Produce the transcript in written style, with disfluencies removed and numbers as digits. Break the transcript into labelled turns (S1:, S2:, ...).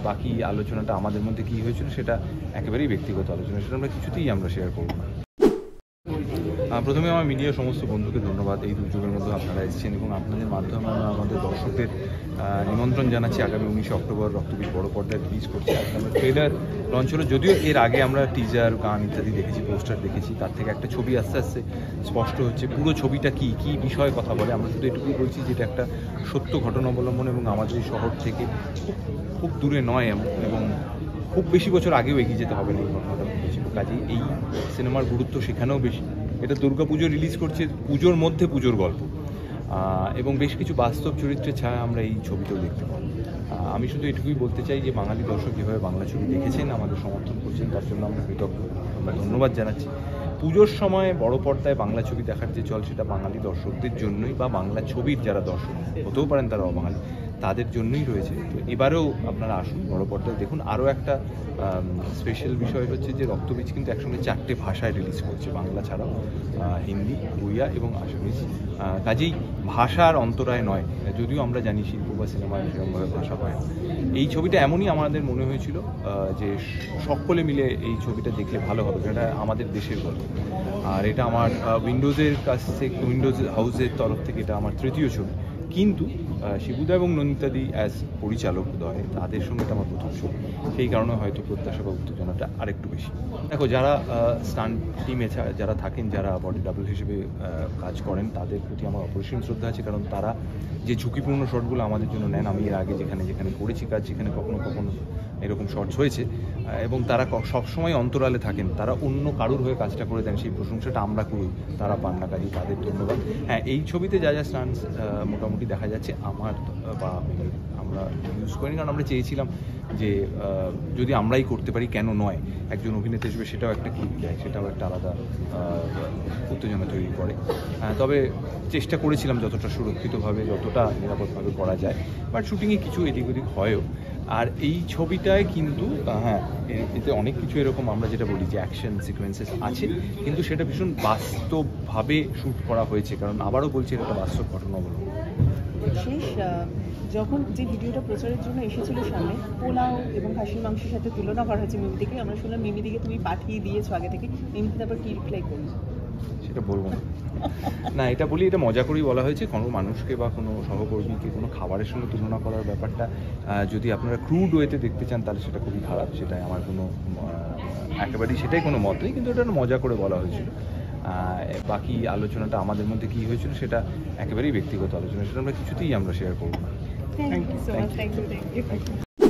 S1: বাকি আলোচনাটা আমাদের মধ্যে কী হয়েছিল সেটা একেবারেই ব্যক্তিগত আলোচনা, সেটা আমরা কিছুতেই শেয়ার করব না। প্রথমে আমার মিডিয়ার সমস্ত বন্ধুকে ধন্যবাদ। এই দুর্যোগের মধ্যে আপনারা এসেছেন এবং আপনাদের মাধ্যমে আমরা আমাদের দর্শকদের নিমন্ত্রণ জানাচ্ছি। আগামী 19 অক্টোবর রক্তবীজ বড় পর্দায় রিলিজ করছি। আমরা ট্রেলার লঞ্চ হলো, যদিও এর আগে আমরা টিজার, গান ইত্যাদি দেখেছি, পোস্টার দেখেছি, তার থেকে একটা ছবি আস্তে আস্তে স্পষ্ট হচ্ছে। পুরো ছবিটা কী কী বিষয়ে কথা বলে আমরা শুধু এটুকুই বলছি যে এটা একটা সত্য ঘটনা অবলম্বন এবং আমাদের শহর থেকে খুব দূরে নয় এবং খুব বেশি বছর আগেও এগিয়ে যেতে হবে না এই ঘটনাটা ঘটেছিল। কাজেই এই সিনেমার গুরুত্ব সেখানেও বেশি। এটা দুর্গাপুজো রিলিজ করছে, পুজোর মধ্যে পুজোর গল্প এবং বেশ কিছু বাস্তব চরিত্রের ছায়া আমরা এই ছবিতেও দেখতে পাই। আমি শুধু এটুকুই বলতে চাই যে বাঙালি দর্শক যেভাবে বাংলা ছবি দেখেছেন, আমাদের সমর্থন করছেন, তার জন্য আমরা কৃতজ্ঞ, আমরা ধন্যবাদ জানাচ্ছি। পুজোর সময় বড় পর্দায় বাংলা ছবি দেখার যে চল, সেটা বাঙালি দর্শকদের জন্যই, বা বাংলা ছবির যারা দর্শক হতেও পারেন তারা অবাঙালি, তাদের জন্যই রয়েছে। তো এবারেও আপনারা আসুন, বড় পর্দায় দেখুন। আরও একটা স্পেশাল বিষয় হচ্ছে যে রক্তবীজ কিন্তু একসঙ্গে 4টে ভাষায় রিলিজ করছে, বাংলা ছাড়াও হিন্দি, উড়িয়া এবং আসামিজ। কাজেই ভাষার অন্তরায় নয়, যদিও আমরা জানি শিল্প বা সিনেমায় সেরকমভাবে ভাষা পায়। এই ছবিটা এমনই আমাদের মনে হয়েছিল যে সকলে মিলে এই ছবিটা দেখলে ভালো হবে, এটা আমাদের দেশের গল্প। আর এটা আমার উইন্ডোজের কাছ থেকে, উইন্ডোজ হাউসের তরফ থেকে এটা আমার তৃতীয় ছবি, কিন্তু শিবুদা এবং নন্দিতাদি অ্যাজ পরিচালক দয়, তাদের সঙ্গে এটা আমার প্রথম ছবি। সেই কারণে হয়তো প্রত্যাশা বা উত্তেজনাটা আরেকটু বেশি। দেখো, যারা স্টান্ট টিমে যারা থাকেন, যারা বডি ডাবল হিসেবে কাজ করেন, তাদের প্রতি আমার অপরিসীম শ্রদ্ধা আছে, কারণ তারা যে ঝুঁকিপূর্ণ শটগুলো আমাদের জন্য নেন। আমি এর আগে যেখানে করেছি কাজ, সেখানে কখনো এরকম শর্টস হয়েছে এবং তারা সবসময় অন্তরালে থাকেন, তারা অন্য কারুর হয়ে কাজটা করে দেন, সেই প্রশংসাটা আমরা করি, তারা পান না। কাজে তাদের ধন্যবাদ। হ্যাঁ, এই ছবিতে যা স্টান্টস মোটামুটি দেখা যাচ্ছে আমরা ইউজ করিনি, কারণ আমরা চেয়েছিলাম যে যদি আমরাই করতে পারি কেন নয়, একজন অভিনেতা হিসেবে সেটাও একটা ক্লিক দেয়, সেটাও একটা আলাদা উত্তেজনা তৈরি করে। তবে চেষ্টা করেছিলাম যতটা সুরক্ষিতভাবে, যতটা নিরাপদভাবে করা যায়, বাট শুটিংয়ে কিছু এদিক ওদিক হয়ও। আর এই ছবিটায় কিন্তু হ্যাঁ, এতে অনেক কিছু এরকম আমরা যেটা বলি যে অ্যাকশন সিকোয়েন্সেস আছে, কিন্তু সেটা ভীষণ বাস্তবভাবে শ্যুট করা হয়েছে, কারণ আবারও বলছি এটা একটা বাস্তব ঘটনা অবলম্বন।
S2: শেষ যখন যে ভিডিওটা প্রচারের জন্য এসেছিল সামনে, পোলাও এবং খাসির মাংসের সাথে তুলনা করা হয়েছে মিমিদিকে, আমরা শুনলাম মিমিদিকে তুমি পাঠিয়ে দিয়েছো আগে থেকে, মিমিদি তারপর কি রিপ্লাই করলো
S1: সেটা বলবো না, এটা বলি, এটা মজা করেই বলা হয়েছে। কোনো মানুষকে বা কোনো সহকর্মীকে কোনো খাবারের সঙ্গে তুলনা করার ব্যাপারটা যদি আপনারা ক্রুড ওয়েতে দেখতে চান, তাহলে সেটা খুবই খারাপ। সেটাই আমার কোনো একেবারেই সেটাই কোনো মত নেই, কিন্তু এটা মজা করে বলা হয়েছিল। বাকি আলোচনাটা আমাদের মধ্যে কী হয়েছিল সেটা একেবারেই ব্যক্তিগত আলোচনা, সেটা আমরা কিছুতেই শেয়ার করব না।
S2: Thank you so much. Thank you.